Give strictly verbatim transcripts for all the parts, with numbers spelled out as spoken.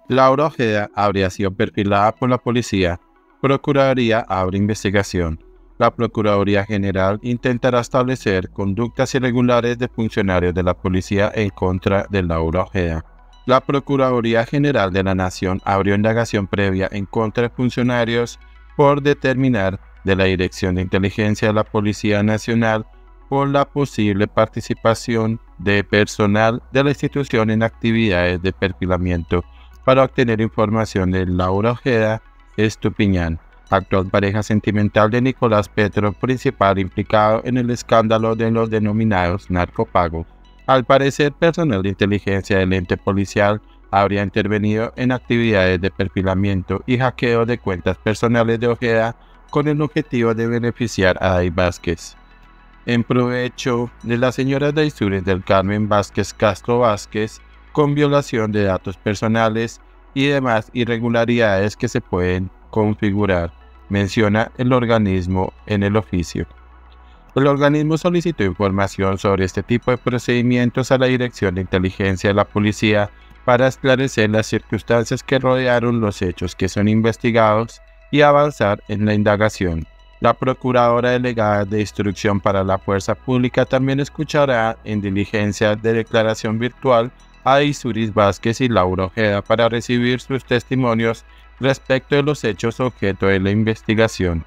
Laura Ojeda habría sido perfilada por la policía. Procuraduría abre investigación. La Procuraduría General intentará establecer conductas irregulares de funcionarios de la policía en contra de Laura Ojeda. La Procuraduría General de la Nación abrió indagación previa en contra de funcionarios por determinar de la Dirección de Inteligencia de la Policía Nacional por la posible participación de personal de la institución en actividades de perfilamiento para obtener información de Laura Ojeda Estupiñán, actual pareja sentimental de Nicolás Petro, principal implicado en el escándalo de los denominados narcopagos. Al parecer, personal de inteligencia del ente policial habría intervenido en actividades de perfilamiento y hackeo de cuentas personales de Ojeda con el objetivo de beneficiar a Day Vázquez, en provecho de la señora Daisures del Carmen Vázquez Castro Vázquez, con violación de datos personales y demás irregularidades que se pueden configurar, menciona el organismo en el oficio. El organismo solicitó información sobre este tipo de procedimientos a la Dirección de Inteligencia de la Policía para esclarecer las circunstancias que rodearon los hechos que son investigados y avanzar en la indagación. La Procuradora Delegada de Instrucción para la Fuerza Pública también escuchará en diligencia de declaración virtual a Daisures Vázquez y Laura Ojeda para recibir sus testimonios respecto de los hechos objeto de la investigación.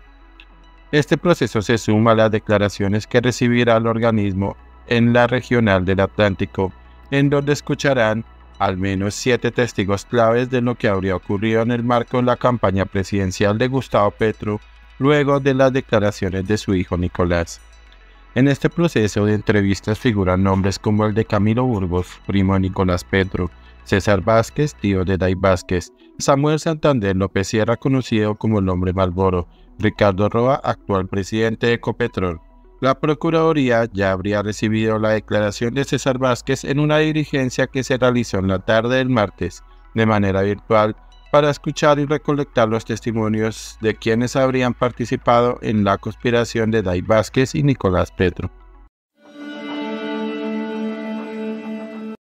Este proceso se suma a las declaraciones que recibirá el organismo en la Regional del Atlántico, en donde escucharán al menos siete testigos claves de lo que habría ocurrido en el marco de la campaña presidencial de Gustavo Petro, luego de las declaraciones de su hijo Nicolás. En este proceso de entrevistas figuran nombres como el de Camilo Burgos, primo de Nicolás Petro, César Vázquez, tío de Day Vázquez, Samuel Santander López Sierra, conocido como el Hombre Malboro, Ricardo Roa, actual presidente de Ecopetrol. La Procuraduría ya habría recibido la declaración de César Vázquez en una diligencia que se realizó en la tarde del martes, de manera virtual, para escuchar y recolectar los testimonios de quienes habrían participado en la conspiración de Day Vázquez y Nicolás Petro.